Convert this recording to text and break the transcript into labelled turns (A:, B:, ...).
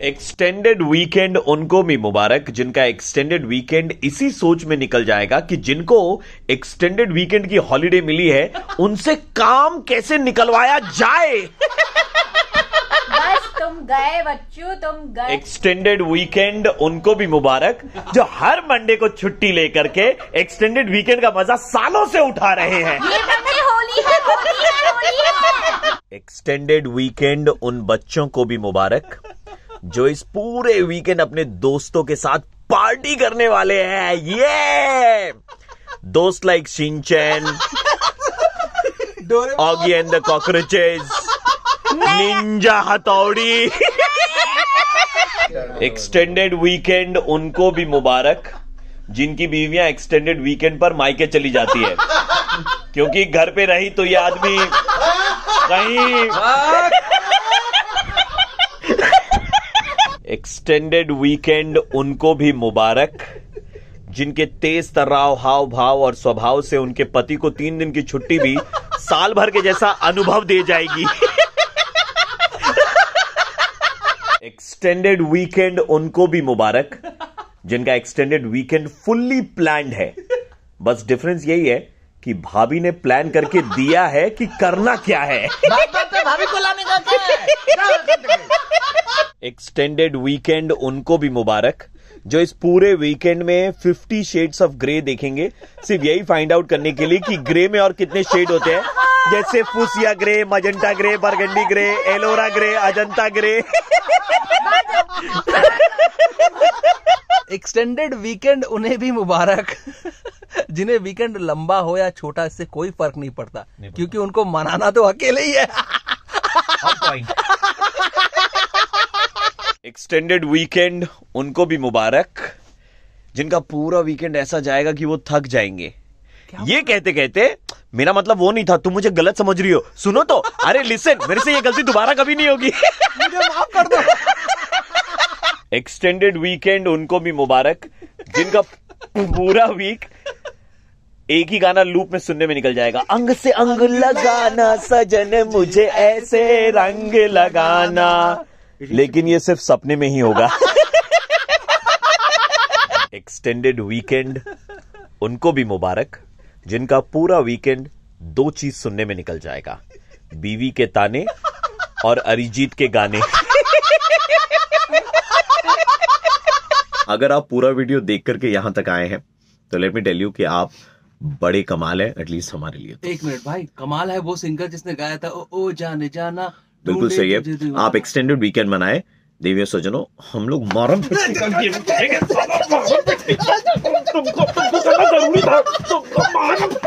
A: Extended weekend उनको भी मुबारक जिनका एक्सटेंडेड वीकेंड इसी सोच में निकल जाएगा कि जिनको एक्सटेंडेड वीकेंड की हॉलिडे मिली है उनसे काम कैसे निकलवाया जाए।
B: बस तुम गए बच्चू, तुम गए।
A: एक्सटेंडेड वीकेंड उनको भी मुबारक जो हर मंडे को छुट्टी लेकर के एक्सटेंडेड वीकेंड का मजा सालों से उठा रहे हैं।
B: ये मंडे होली है, होली है, होली है।
A: एक्सटेंडेड वीकेंड उन बच्चों को भी मुबारक जो इस पूरे वीकेंड अपने दोस्तों के साथ पार्टी करने वाले हैं। ये दोस्त like Shinchan, Oggy and the cockroaches, ninja Hattori. Extended weekend उनको भी मुबारक जिनकी बीवियां एक्सटेंडेड वीकेंड पर मायके चली जाती है, क्योंकि घर पे रही तो ये आदमी कहीं। एक्सटेंडेड वीकेंड उनको भी मुबारक जिनके तेज तर्राव हाव भाव और स्वभाव से उनके पति को 3 दिन की छुट्टी भी साल भर के जैसा अनुभव दे जाएगी। एक्सटेंडेड वीकेंड उनको भी मुबारक जिनका एक्सटेंडेड वीकेंड फुल्ली प्लान्ड है। बस डिफरेंस यही है कि भाभी ने प्लान करके दिया है कि करना क्या है।
C: भाभी को लाने का क्या है?
A: एक्सटेंडेड वीकेंड उनको भी मुबारक जो इस पूरे वीकेंड में 50 शेड्स ऑफ ग्रे देखेंगे, सिर्फ यही फाइंड आउट करने के लिए कि ग्रे में और कितने शेड होते हैं, जैसे fuchsia grey, magenta grey, burgundy grey, Ellora grey, Ajanta grey.
C: Extended weekend उन्हें भी मुबारक जिन्हें वीकेंड लंबा हो या छोटा इससे कोई फर्क नहीं पड़ता, क्योंकि उनको मनाना तो अकेले ही है।
A: एक्सटेंडेड वीकेंड उनको भी मुबारक जिनका पूरा वीकेंड ऐसा जाएगा कि वो थक जाएंगे। ये कहते कहते मेरा मतलब वो नहीं था, तुम मुझे गलत समझ रही हो, सुनो तो। अरे लिसन, मेरे से ये गलती दोबारा कभी नहीं होगी।
C: मुझे माफ कर दो।
A: एक्सटेंडेड वीकेंड उनको भी मुबारक जिनका पूरा वीक एक ही गाना लूप में सुनने में निकल जाएगा। अंग से अंग लगाना सजन मुझे ऐसे रंग लगाना, लेकिन ये सिर्फ सपने में ही होगा। एक्सटेंडेड वीकेंड उनको भी मुबारक जिनका पूरा वीकेंड 2 चीज सुनने में निकल जाएगा, बीवी के ताने और अरिजीत के गाने। अगर आप पूरा वीडियो देख करके यहां तक आए हैं तो लेट मी टेल यू कि आप बड़े कमाल है, एटलीस्ट हमारे लिए।
D: 1 मिनट भाई, कमाल है वो सिंगर जिसने गाया था ओ जाने जाना।
A: बिल्कुल सही है। आप एक्सटेंडेड वीकेंड मनाए देवियों सज्जनों, हम लोग मारम तुमको जरूरी था, तुमको मारम